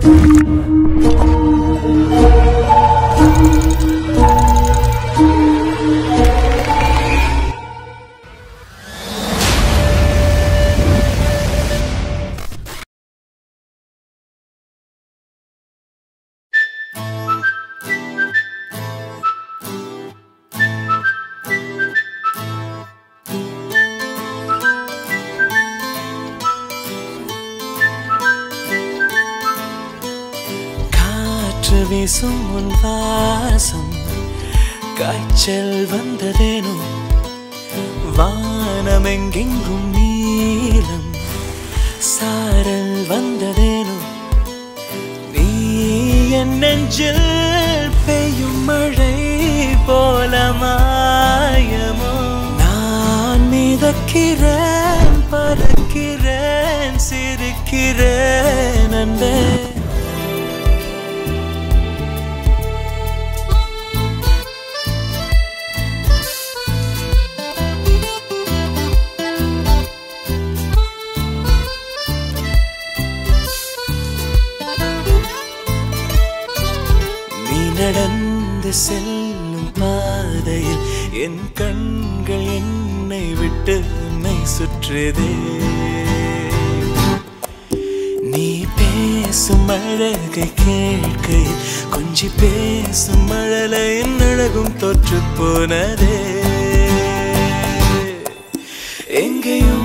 வீசும் உன் வாசம் காய்ச்சல் வந்ததேனோ வானமெங்கெங்கும் நீலம் சாரல் வந்ததேனோ நீ என் நெஞ்சில் பெய்யும் மழை போல மாயமோ நான் மிதக்கிறேன் பறக்கிறேன் சிரிக்கிறேன் அன்பே நடந்து செல்லும் பாதையில் என் கண்கள் என்னை விட்டு உன்னை சுற்றுதே நீ பேசும் அழகை கேட்கையில் கொஞ்சி பேசும் மழலையின் அழகும் தோற்று போனதே எங்கேயோ